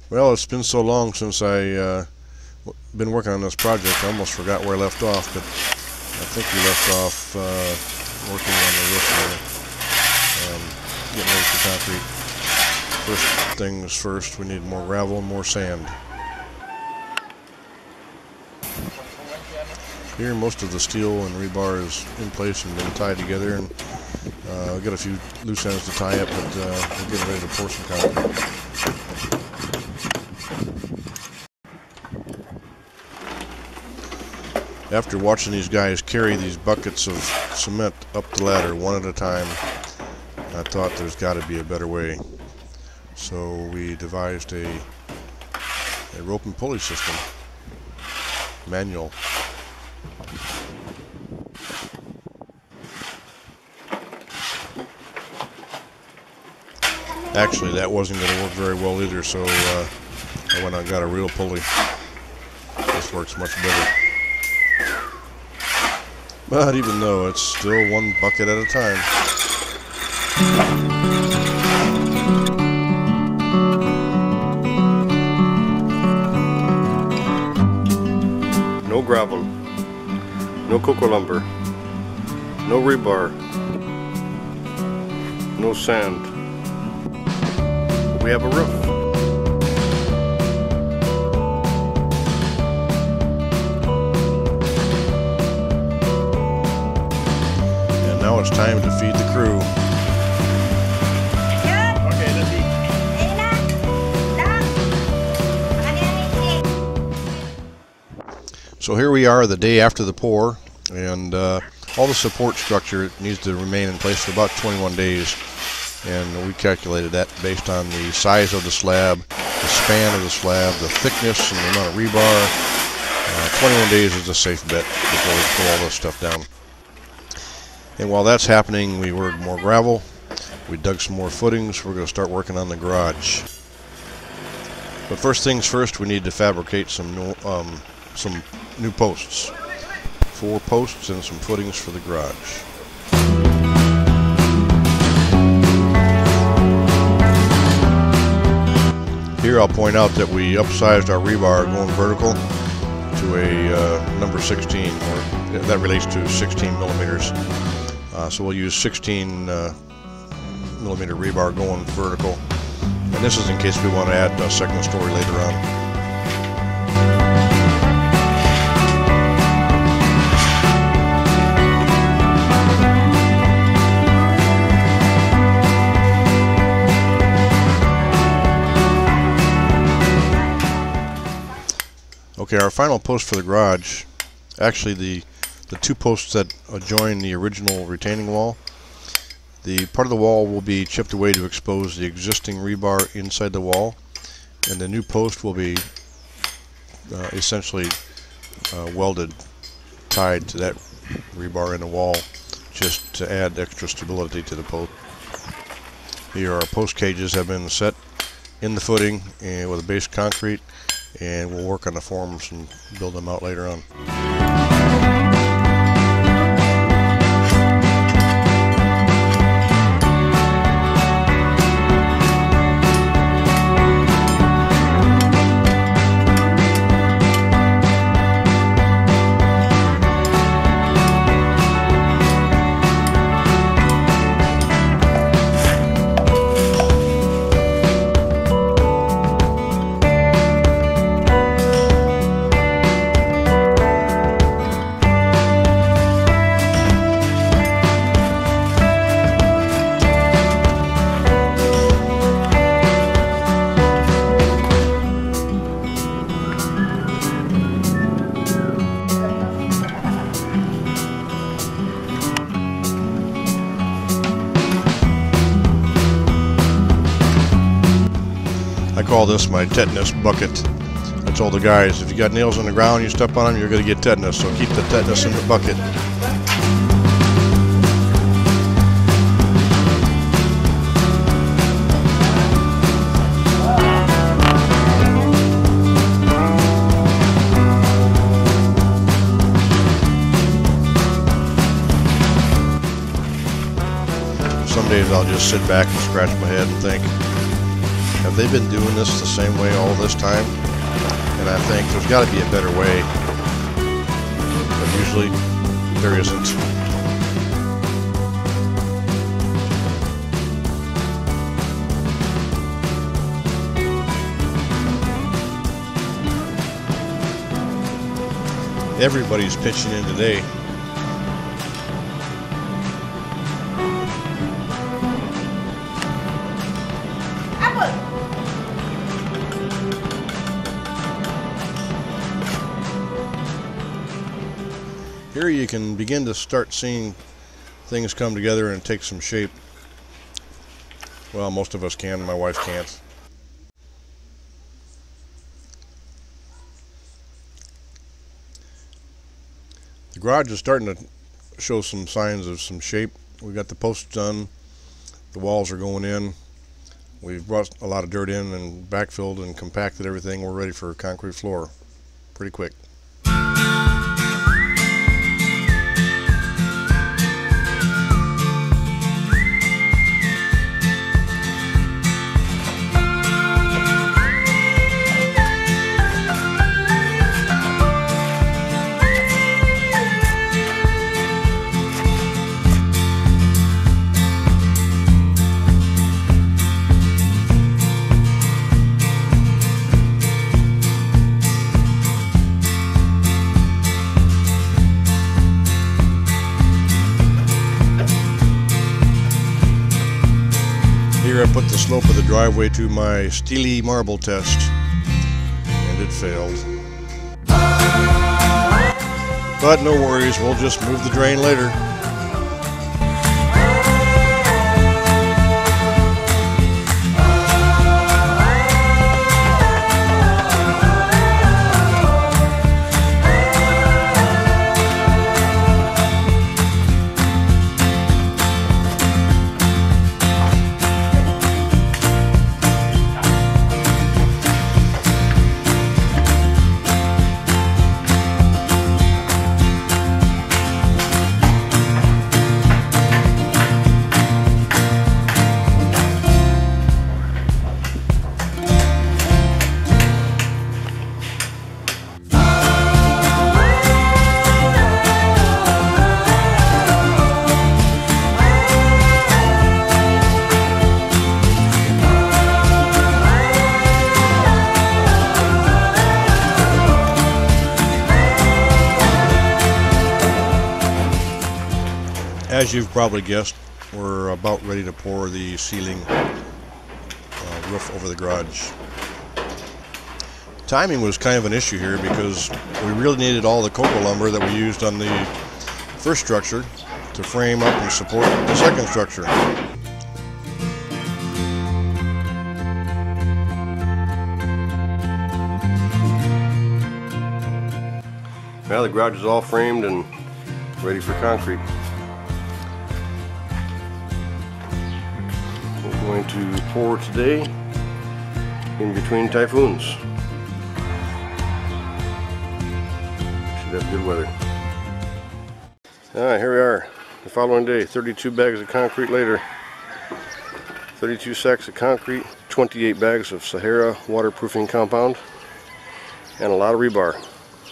Well, it's been so long since I been working on this project, I almost forgot where I left off, but I think we left off working on the roof here, getting ready for concrete. First things first, we need more gravel and more sand. Here, most of the steel and rebar is in place and been tied together, and we've got a few loose ends to tie up, but we're getting ready to pour some concrete. After watching these guys carry these buckets of cement up the ladder one at a time, I thought there's got to be a better way. So we devised a rope and pulley system, manual. Actually, that wasn't going to work very well either, so I went and got a real pulley. This works much better. But even though, it's still one bucket at a time. No gravel, no cocoa lumber, no rebar, no sand. We have a roof. Now it's time to feed the crew. Okay, let's eat. So here we are the day after the pour, and all the support structure needs to remain in place for about 21 days. And we calculated that based on the size of the slab, the span of the slab, the thickness and the amount of rebar. 21 days is a safe bet before we pull all this stuff down. And while that's happening, we ordered more gravel, we dug some more footings, we're going to start working on the garage. But first things first, we need to fabricate some new posts. 4 posts and some footings for the garage. Here I'll point out that we upsized our rebar going vertical to a number 16, or that relates to 16 millimeters. So we'll use 16 millimeter rebar going vertical, and this is in case we want to add a second story later on. Okay, our final post for the garage, actually the 2 posts that adjoin the original retaining wall, the part of the wall will be chipped away to expose the existing rebar inside the wall, and the new post will be essentially welded, tied to that rebar in the wall, just to add extra stability to the post. Here our post cages have been set in the footing and with a base concrete, and we'll work on the forms and build them out later on. I call this my tetanus bucket. I told the guys, if you got nails on the ground, you step on them, you're going to get tetanus, so keep the tetanus in the bucket. Some days I'll just sit back and scratch my head and think, Have they been doing this the same way all this time? And I think there's got to be a better way, but usually there isn't. Everybody's pitching in today. Here you can begin to start seeing things come together and take some shape. Well, most of us can, my wife can't. The garage is starting to show some signs of some shape. We got the posts done, the walls are going in. We've brought a lot of dirt in and backfilled and compacted everything. We're ready for a concrete floor pretty quick. Here I put the slope of the driveway to my steely marble test, and it failed. But no worries, we'll just move the drain later. As you've probably guessed, we're about ready to pour the ceiling roof over the garage. Timing was kind of an issue here because we really needed all the cocoa lumber that we used on the first structure to frame up and support the second structure. Now the garage is all framed and ready for concrete. We're going to pour today in between typhoons. Should have good weather. Alright, here we are. The following day, 32 bags of concrete later. 32 sacks of concrete, 28 bags of Sahara waterproofing compound, and a lot of rebar.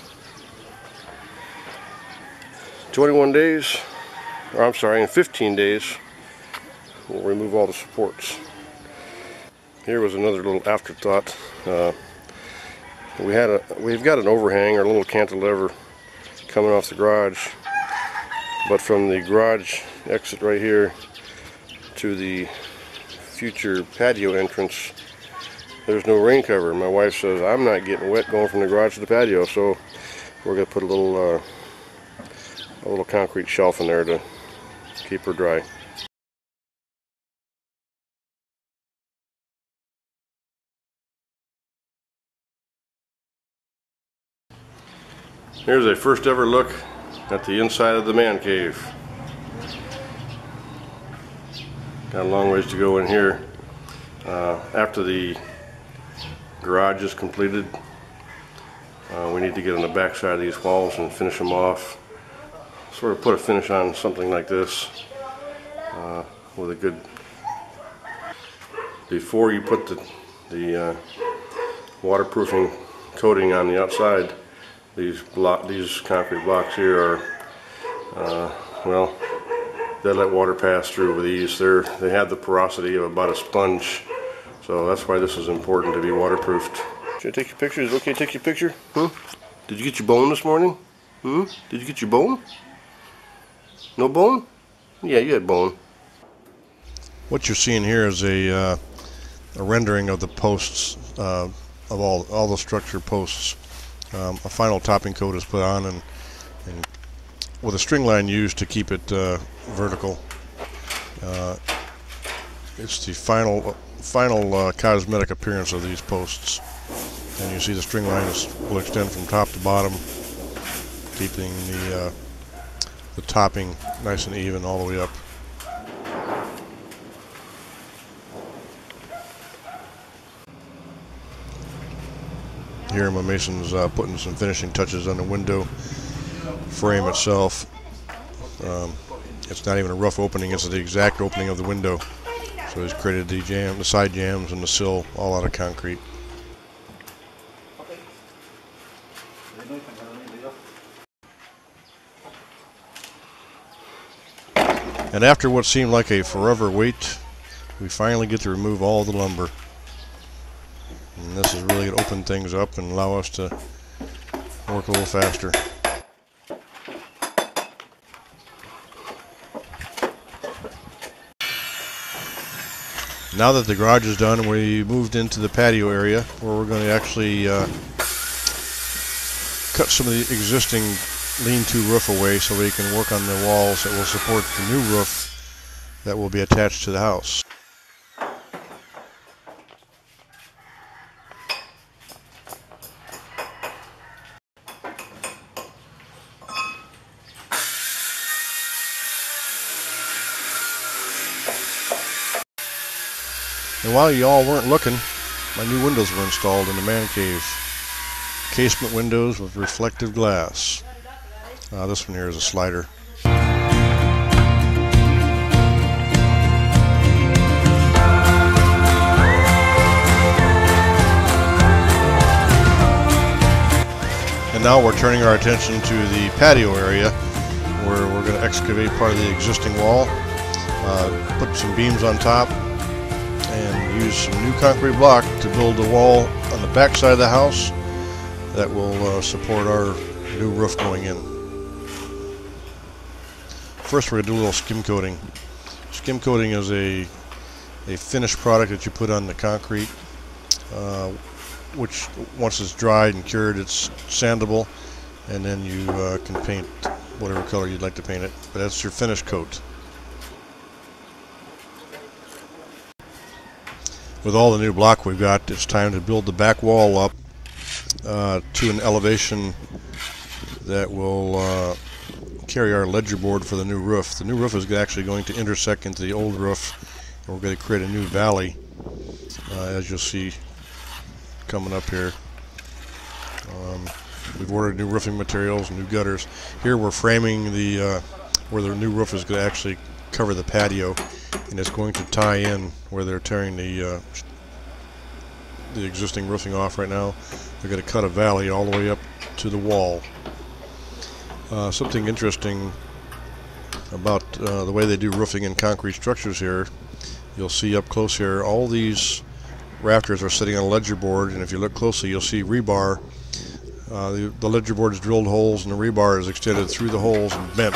21 days, or I'm sorry, in 15 days, we'll remove all the supports. Here was another little afterthought. We've got an overhang or a little cantilever coming off the garage, but from the garage exit right here to the future patio entrance, there's no rain cover. My wife says I'm not getting wet going from the garage to the patio, so we're going to put a little concrete shelf in there to keep her dry. Here's a first ever look at the inside of the man cave. Got a long ways to go in here. After the garage is completed, we need to get on the back side of these walls and finish them off. Sort of put a finish on something like this with a good... Before you put the the waterproofing coating on the outside. These concrete blocks here are, well, they let water pass through with ease. They have the porosity of about a sponge, so that's why this is important to be waterproofed. Should I take your picture? Is it okay to take your picture? Huh? Did you get your bone this morning? Did you get your bone? No bone? Yeah, you had bone. What you're seeing here is a rendering of the posts, of all the structure posts. A final topping coat is put on, and with a string line used to keep it vertical. It's the final cosmetic appearance of these posts. And you see the string lines will extend from top to bottom, keeping the topping nice and even all the way up. Here my mason's putting some finishing touches on the window frame itself. It's not even a rough opening, it's the exact opening of the window. So he's created the side jambs and the sill all out of concrete. And after what seemed like a forever wait, we finally get to remove all the lumber. And this is really going to open things up and allow us to work a little faster. Now that the garage is done, we moved into the patio area where we're going to actually cut some of the existing lean-to roof away so we can work on the walls that will support the new roof that will be attached to the house. And while y'all weren't looking, my new windows were installed in the man cave. Casement windows with reflective glass. This one here is a slider. And now we're turning our attention to the patio area where we're going to excavate part of the existing wall, put some beams on top, and use some new concrete block to build a wall on the back side of the house that will support our new roof going in. First we're going to do a little skim coating. Skim coating is a finished product that you put on the concrete, which once it's dried and cured it's sandable, and then you can paint whatever color you'd like to paint it, but that's your finished coat. With all the new block we've got, it's time to build the back wall up to an elevation that will carry our ledger board for the new roof. The new roof is actually going to intersect into the old roof, and we're going to create a new valley, as you'll see coming up here. We've ordered new roofing materials, new gutters. Here we're framing the where the new roof is going to actually cover the patio, and it's going to tie in where they're tearing the existing roofing off right now. They're going to cut a valley all the way up to the wall. Something interesting about the way they do roofing and concrete structures here, you'll see up close here, all these rafters are sitting on a ledger board, and if you look closely you'll see rebar. The ledger board is drilled holes and the rebar is extended through the holes and bent.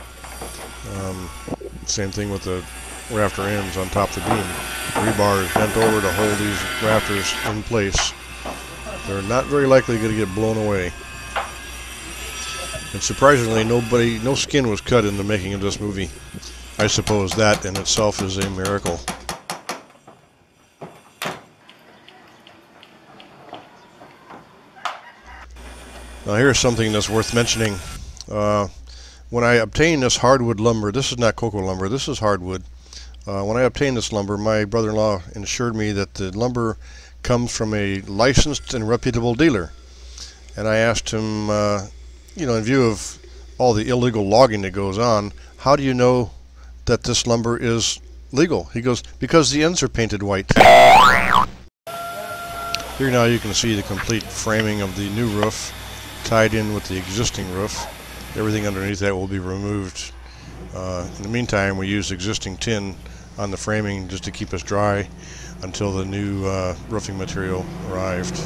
Same thing with the rafter ends on top of the beam. Rebar is bent over to hold these rafters in place. They're not very likely going to get blown away. And surprisingly, no skin was cut in the making of this movie. I suppose that in itself is a miracle. Now here's something that's worth mentioning. When I obtained this hardwood lumber, this is not cocoa lumber, this is hardwood. When I obtained this lumber, my brother-in-law assured me that the lumber comes from a licensed and reputable dealer. And I asked him, you know, in view of all the illegal logging that goes on, how do you know that this lumber is legal? He goes, because the ends are painted white. Here now you can see the complete framing of the new roof tied in with the existing roof. Everything underneath that will be removed. In the meantime, we use existing tin on the framing just to keep us dry until the new roofing material arrived.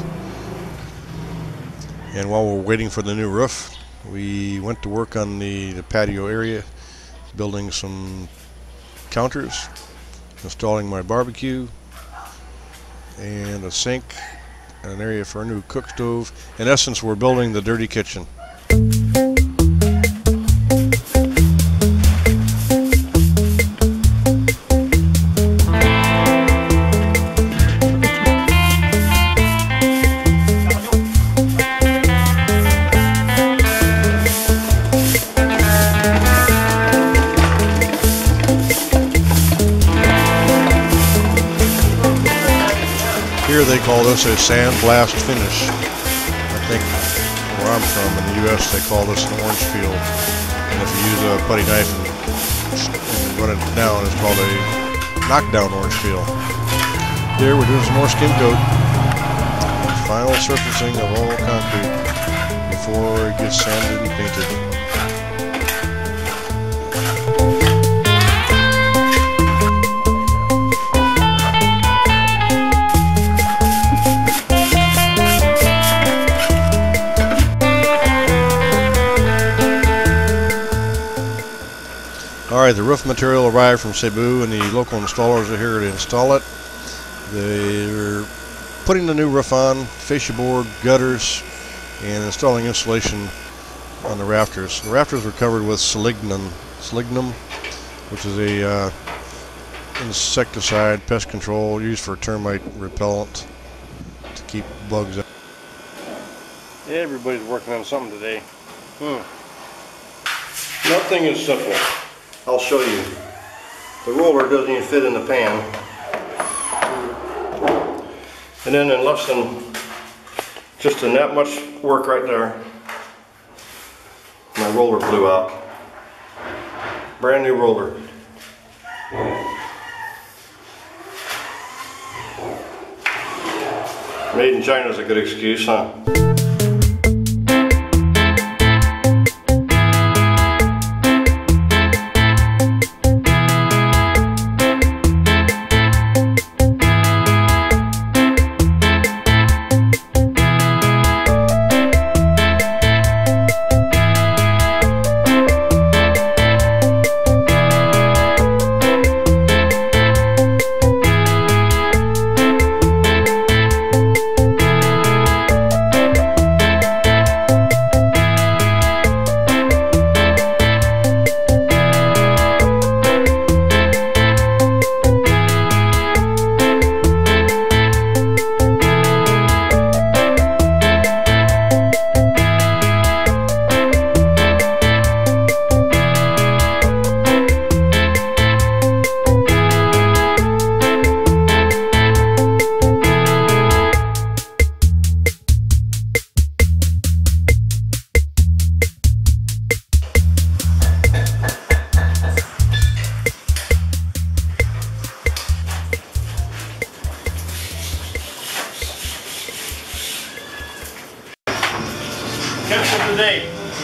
And while we're waiting for the new roof, we went to work on the patio area, building some counters, installing my barbecue, and a sink, and an area for a new cook stove. In essence, we're building the dirty kitchen. Here they call this a sandblast finish. I think where I'm from in the U.S. they call this an orange peel. And if you use a putty knife and run it down, it's called a knockdown orange peel. Here we're doing some more skim coat. Final surfacing of all concrete before it gets sanded and painted. Alright, the roof material arrived from Cebu and the local installers are here to install it. They're putting the new roof on, fascia board, gutters, and installing insulation on the rafters. The rafters were covered with selignum, which is a insecticide, pest control, used for termite repellent to keep bugs out. Everybody's working on something today. Nothing is simple. I'll show you. The roller doesn't even fit in the pan. And then in less than just in that much work right there, my roller blew out. Brand new roller. Made in China is a good excuse, huh? Tips of the day.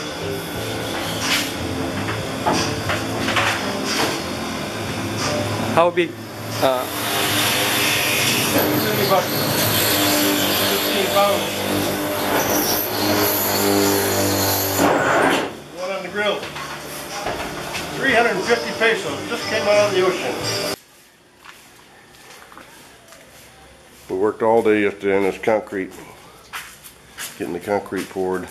How big? 50 bucks. 15 pounds. One on the grill. 350 pesos. Just came out of the ocean. We worked all day yesterday on this concrete, getting the concrete poured,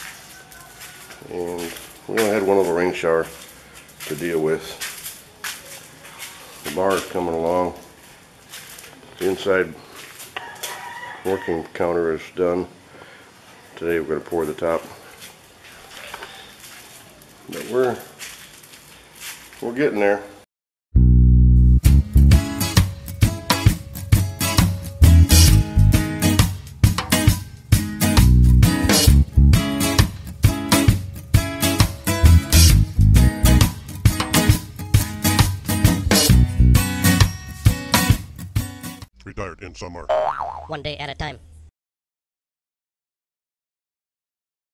and we only had one little rain shower to deal with. The bar is coming along. The inside working counter is done. Today we're going to pour the top. But we're getting there. Retired in Samar. One day at a time.